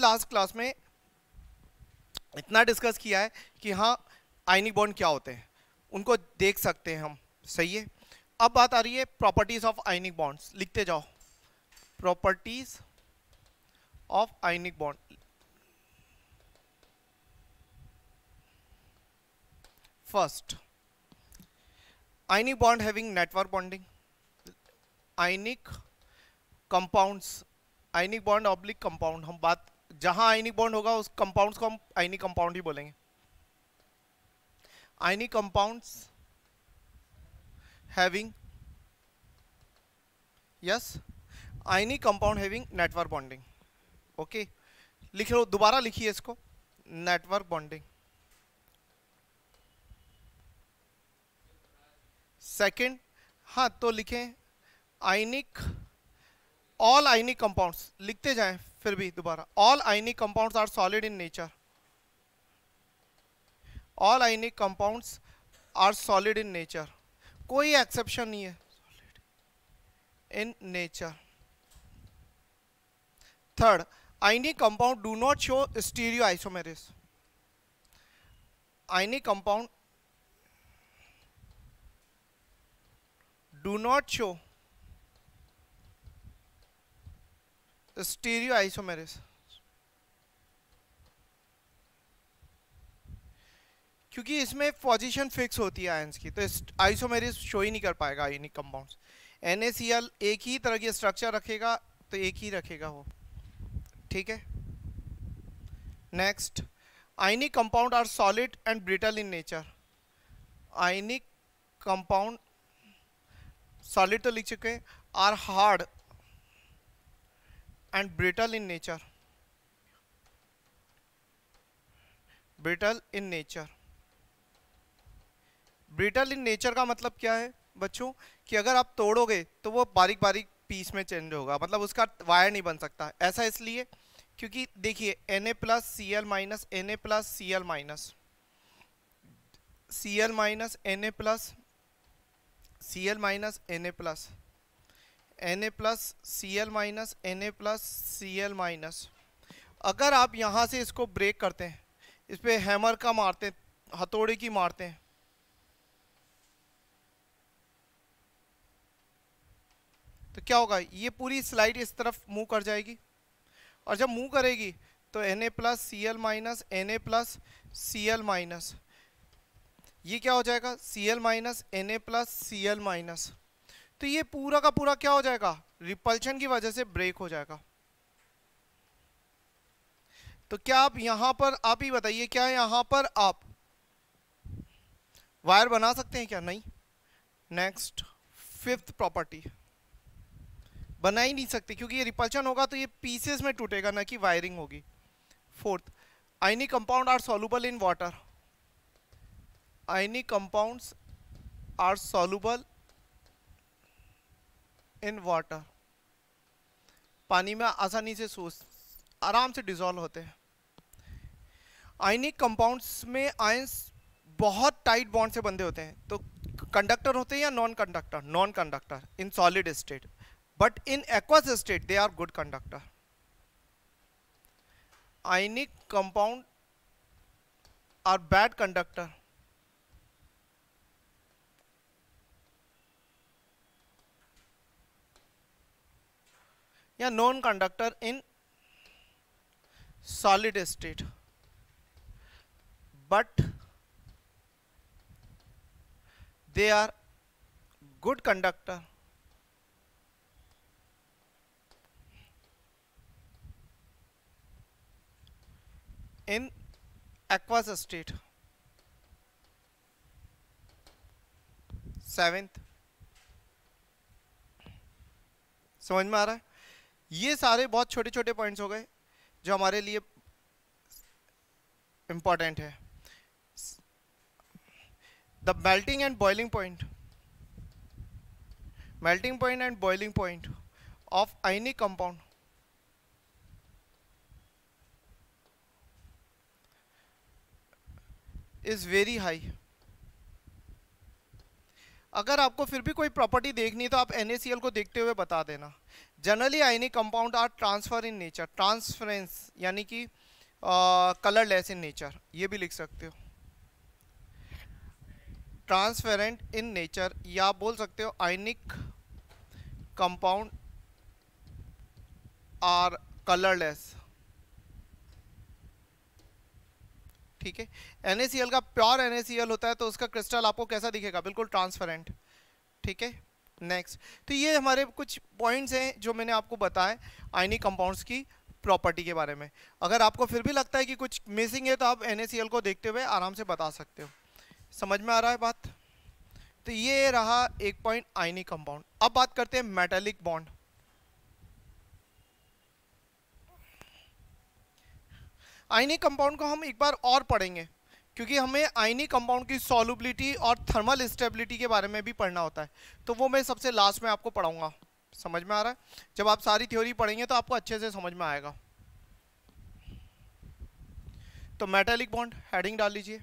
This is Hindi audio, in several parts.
लास्ट क्लास में इतना डिस्कस किया है कि हाँ आयनिक बॉन्ड क्या होते हैं, उनको देख सकते हैं हम, सही है। अब बात आ रही है प्रॉपर्टीज ऑफ आयनिक बॉन्ड्स, लिखते जाओ properties of ionic bond. First, ionic bond having network bonding, ionic compounds, ionic bond oblique compound, हम बात जहां आयनिक बॉन्ड होगा उस कंपाउंड्स को हम आयनिक कंपाउंड ही बोलेंगे। Ionic compounds having, yes, ionic compound having network bonding. Okay, लिख लो, दोबारा लिखिए इसको, नेटवर्क बॉन्डिंग। सेकंड, हाँ तो लिखें आयनिक, ऑल आयनिक कंपाउंड्स, लिखते जाएं फिर भी दोबारा, all ionic compounds are solid in nature, all ionic compounds are solid in nature, कोई एक्सेप्शन नहीं है, in nature. Third, ionic compound do not show stereo isomerism, ionic compound do not show stereo isomerism, क्योंकि इसमें पोजीशन फिक्स होती है आयंस की, तो आइसोमेरिस शो ही नहीं कर पाएगा आयनिक कंपाउंड्स। NaCl एक ही तरह की स्ट्रक्चर रखेगा तो एक ही रखेगा वो, ठीक है। Next, ionic compound are solid and brittle in nature, ionic compound solid तो लिख चुके हैं, are hard and brittle in nature, brittle in nature. Brittle in nature का मतलब क्या है बच्चों, कि अगर आप तोड़ोगे तो वो बारीक बारीक पीस में चेंज होगा, मतलब उसका वायर नहीं बन सकता। ऐसा इसलिए क्योंकि देखिए Na plus Cl minus, Na plus Cl minus, Cl minus Na plus, Cl minus Na plus, Na plus Cl minus, Na plus Cl minus. अगर आप यहाँ से इसको ब्रेक करते हैं, इस पे हैमर का मारते हैं, हथौड़े की मारते हैं, तो क्या होगा, ये पूरी स्लाइड इस तरफ मूव कर जाएगी, और जब मूव करेगी तो Na plus Cl minus, Na plus Cl minus, ये क्या हो जाएगा Cl minus Na plus Cl minus, तो ये पूरा का पूरा क्या हो जाएगा, रिपल्शन की वजह से ब्रेक हो जाएगा। तो क्या आप यहां पर, आप ही बताइए, क्या यहां पर आप वायर बना सकते हैं क्या, नहीं। नेक्स्ट, फिफ्थ प्रॉपर्टी, बना ही नहीं सकते क्योंकि ये रिपल्शन होगा तो ये पीसेस में टूटेगा, ना कि वायरिंग होगी। Fourth, ionic compound are soluble in water, ionic compounds are soluble in water, पानी में आसानी से आराम से डिसॉल्व होते हैं। आयनिक कंपाउंड्स में आयंस बहुत टाइट बॉन्ड से बंधे होते हैं, तो कंडक्टर होते हैं या non conductor, non conductor in solid state, but in aqueous state they are good conductor. Ionic compound are bad conductor या non conductor in solid state, but they are good conductor in aqueous state। Seventh, समझ में आ रहा है, ये सारे बहुत छोटे छोटे पॉइंट्स हो गए जो हमारे लिए इंपॉर्टेंट है। The melting and boiling point, melting point and boiling point of ionic compound is very high, अगर आपको फिर भी कोई प्रॉपर्टी देखनी है तो आप NaCl को देखते हुए बता देना। Generally ionic compound are transfer in nature, transference यानी कि कलरलेस इन नेचर, ये भी लिख सकते हो, ट्रांसपेरेंट इन नेचर, या आप बोल सकते हो आयनिक कंपाउंड आर कलरलेस। ठीक है, NaCl का प्योर NaCl होता है तो उसका क्रिस्टल आपको कैसा दिखेगा, बिल्कुल ट्रांसपेरेंट। ठीक है, नेक्स्ट, तो ये हमारे कुछ पॉइंट्स हैं जो मैंने आपको बताए आयनिक कंपाउंड्स की प्रॉपर्टी के बारे में। अगर आपको फिर भी लगता है कि कुछ मिसिंग है तो आप NaCl को देखते हुए आराम से बता सकते हो। समझ में आ रहा है बात? तो ये रहा एक पॉइंट आयनिक कंपाउंड। अब बात करते हैं मेटालिक बॉन्ड। आयनिक कंपाउंड को हम एक बार और पढ़ेंगे क्योंकि हमें आयनिक कंपाउंड की सॉल्युबिलिटी और थर्मल स्टेबिलिटी के बारे में भी पढ़ना होता है, तो वो मैं सबसे लास्ट में आपको पढ़ाऊंगा। समझ में आ रहा है? जब आप सारी थ्योरी पढ़ेंगे तो आपको अच्छे से समझ में आएगा। तो मेटालिक बॉन्ड हेडिंग डाल लीजिए,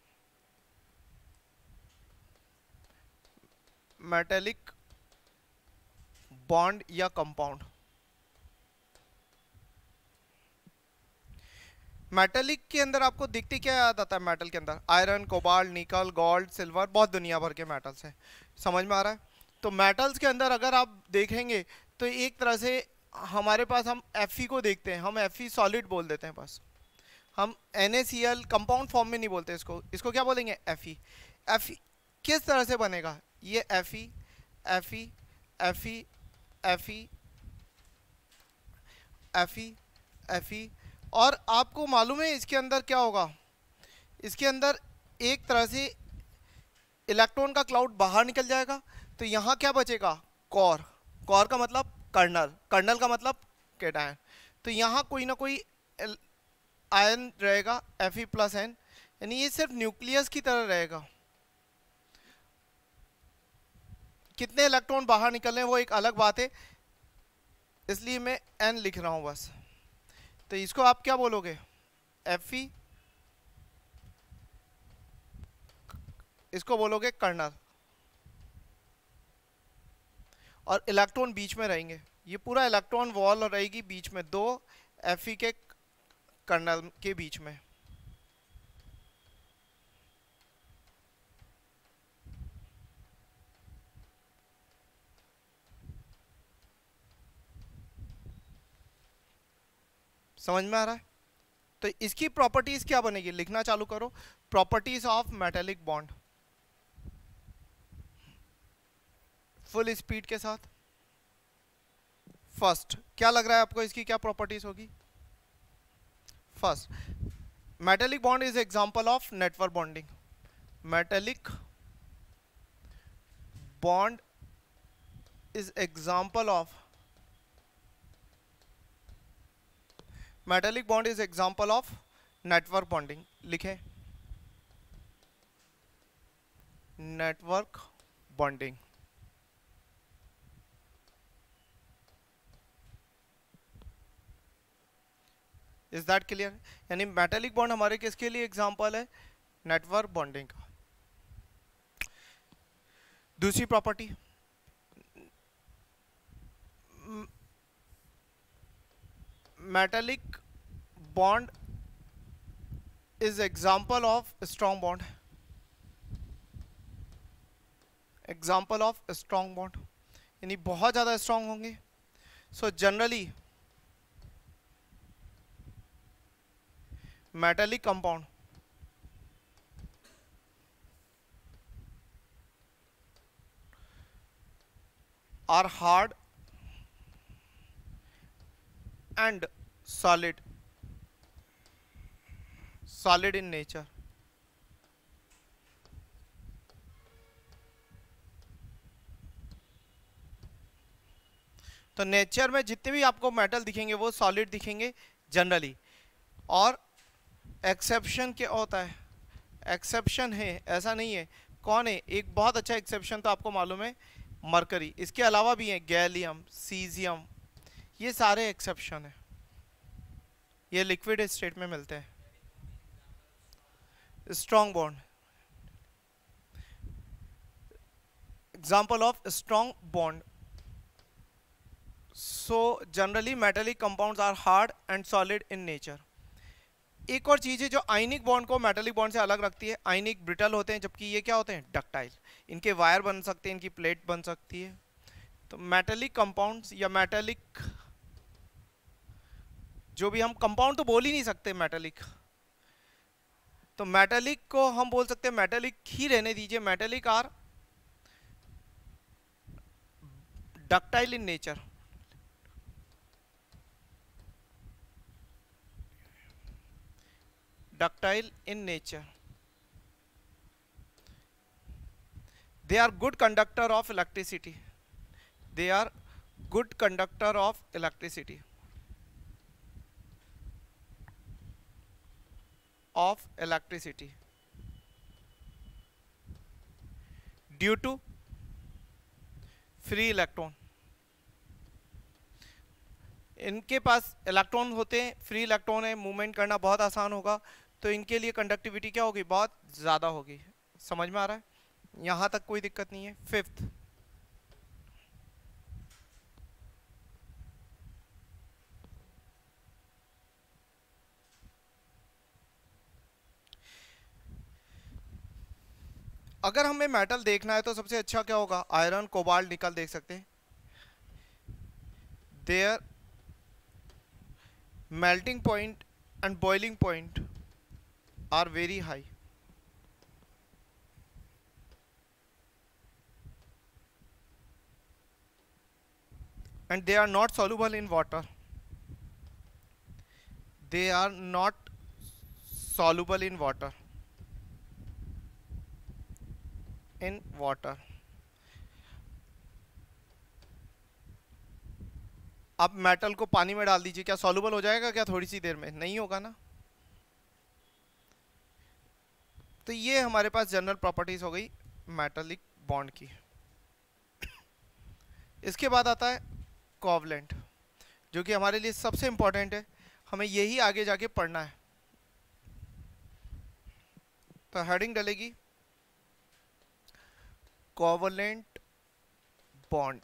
मेटालिक बॉन्ड या कंपाउंड। मेटालिक के अंदर आपको दिखती क्या याद आता है? मेटल के अंदर iron, cobalt, nickel, gold, silver, बहुत दुनिया भर के मेटल्स हैं। समझ में आ रहा है? तो मेटल्स के अंदर अगर आप देखेंगे तो एक तरह से हमारे पास हम Fe को देखते हैं, हम Fe सॉलिड बोल देते हैं बस, हम NaCl कंपाउंड फॉर्म में नहीं बोलते इसको। इसको क्या बोलेंगे? Fe। Fe किस तरह से बनेगा? ये Fe, Fe, Fe, Fe, Fe, Fe, और आपको मालूम है इसके अंदर क्या होगा? इसके अंदर एक तरह से इलेक्ट्रॉन का क्लाउड बाहर निकल जाएगा, तो यहाँ क्या बचेगा? कोर। कोर का मतलब कर्नल, कर्नल का मतलब कैटायन। तो यहाँ कोई ना कोई आयन रहेगा Fe+N, यानी ये सिर्फ न्यूक्लियस की तरह रहेगा। कितने इलेक्ट्रॉन बाहर निकल रहे हैं वो एक अलग बात है, इसलिए मैं N लिख रहा हूँ बस। तो इसको आप क्या बोलोगे? Fe, इसको बोलोगे कर्नल, और इलेक्ट्रॉन बीच में रहेंगे। ये पूरा इलेक्ट्रॉन वॉल रहेगी बीच में, दो Fe के कर्नल के बीच में। समझ में आ रहा है? तो इसकी प्रॉपर्टीज क्या बनेगी? लिखना चालू करो, properties of metallic bond, full speed के साथ। फर्स्ट, क्या लग रहा है आपको इसकी क्या प्रॉपर्टीज होगी? First, metallic bond is example of network bonding. Metallic bond is example of, metallic bond is example of network bonding. लिखे, network bonding. Is that clear? यानी मेटालिक बॉन्ड हमारे किसके लिए एग्जांपल है? नेटवर्क बॉन्डिंग का। दूसरी property, metallic bond is example of strong bond. Example of strong bond यानी बहुत ज्यादा स्ट्रॉन्ग होंगे। So generally metallic compound are hard and solid in nature। तो नेचर में जितने भी आपको मेटल दिखेंगे वो सॉलिड दिखेंगे जनरली, और एक्सेप्शन क्या होता है? एक्सेप्शन है, ऐसा नहीं है। कौन है? एक बहुत अच्छा एक्सेप्शन तो आपको मालूम है, मरकरी। इसके अलावा भी हैं गैलियम, सीजियम, ये सारे एक्सेप्शन है, ये लिक्विड स्टेट में मिलते हैं। Strong bond, example of strong bond. So generally metallic compounds are hard and solid in nature. एक और चीज है जो आयनिक बॉन्ड को मेटेलिक बॉन्ड से अलग रखती है. आयनिक ब्रिटल होते हैं जबकि ये क्या होते हैं, डक्टाइल. इनके वायर बन सकते हैं, इनकी प्लेट बन सकती है. तो मेटेलिक कंपाउंड्स या मेटेलिक, जो भी हम कंपाउंड तो बोल ही नहीं सकते मेटेलिक, तो मेटेलिक को हम बोल सकते हैं मेटेलिक ही रहने दीजिए. Metallic are ductile in nature. Ductile in nature. They are good conductor of electricity. They are good conductor of electricity. Of electricity. Due to free electron. इनके पास इलेक्ट्रॉन होते हैं, फ्री इलेक्ट्रॉन है, मूवमेंट करना बहुत आसान होगा. तो इनके लिए कंडक्टिविटी क्या होगी, बहुत ज़्यादा होगी. समझ में आ रहा है, यहाँ तक कोई दिक्कत नहीं है. फिफ्थ, अगर हमें मेटल देखना है तो सबसे अच्छा क्या होगा, आयरन, कोबाल्ट, निकल देख सकते हैं. Their melting point and boiling point are very high. And they are not soluble in water. They are not soluble in water. In water. अब मेटल को पानी में डाल दीजिए, क्या सॉल्युबल हो जाएगा क्या थोड़ी सी देर में, नहीं होगा ना. तो ये हमारे पास जनरल प्रॉपर्टीज हो गई मेटालिक बॉन्ड की. इसके बाद आता है कोवलेंट, जो कि हमारे लिए सबसे इंपॉर्टेंट है. हमें यही आगे जाके पढ़ना है. तो हेडिंग डलेगी कोवलेंट बॉन्ड.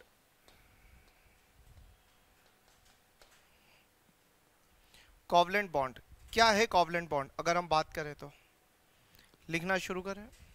कोवलेंट बॉन्ड क्या है? कोवलेंट बॉन्ड अगर हम बात करें तो लिखना शुरू करें.